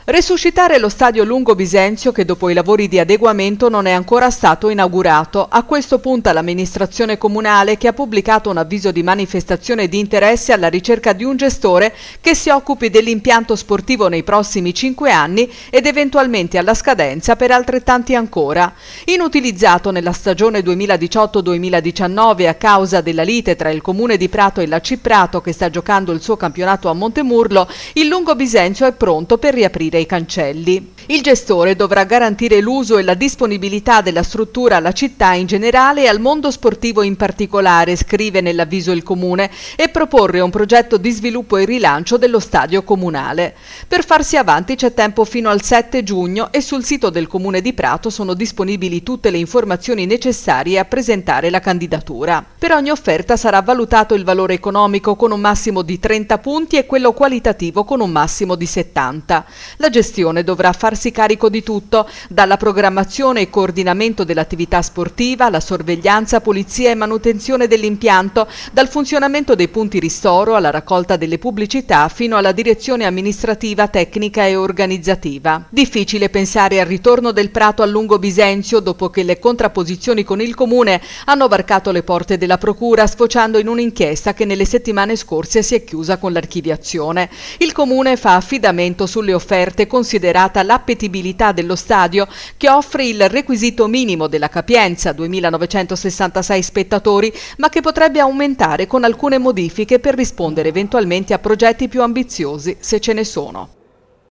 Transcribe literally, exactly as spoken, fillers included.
Resuscitare lo stadio Lungo Bisenzio, che dopo i lavori di adeguamento non è ancora stato inaugurato. A questo punta l'amministrazione comunale, che ha pubblicato un avviso di manifestazione di interesse alla ricerca di un gestore che si occupi dell'impianto sportivo nei prossimi cinque anni ed eventualmente alla scadenza per altrettanti ancora. Inutilizzato nella stagione duemiladiciotto duemiladiciannove a causa della lite tra il comune di Prato e la Ciprato, che sta giocando il suo campionato a Montemurlo, il Lungo Bisenzio è pronto per riaprire i cancelli. Il gestore dovrà garantire l'uso e la disponibilità della struttura alla città in generale e al mondo sportivo in particolare, scrive nell'avviso il comune, e proporre un progetto di sviluppo e rilancio dello stadio comunale. Per farsi avanti c'è tempo fino al sette giugno e sul sito del comune di Prato sono disponibili tutte le informazioni necessarie a presentare la candidatura. Per ogni offerta sarà valutato il valore economico con un massimo di trenta punti e quello qualitativo con un massimo di settanta. La gestione dovrà farsi carico di tutto, dalla programmazione e coordinamento dell'attività sportiva, alla sorveglianza, pulizia e manutenzione dell'impianto, dal funzionamento dei punti ristoro alla raccolta delle pubblicità fino alla direzione amministrativa, tecnica e organizzativa. Difficile pensare al ritorno del Prato al Lungo Bisenzio dopo che le contrapposizioni con il comune hanno varcato le porte della procura, sfociando in un'inchiesta che nelle settimane scorse si è chiusa con l'archiviazione. Il comune fa affidamento sulle offerte, considerata l'appetibilità dello stadio, che offre il requisito minimo della capienza, duemilanovecentosessantasei spettatori, ma che potrebbe aumentare con alcune modifiche per rispondere eventualmente a progetti più ambiziosi, se ce ne sono.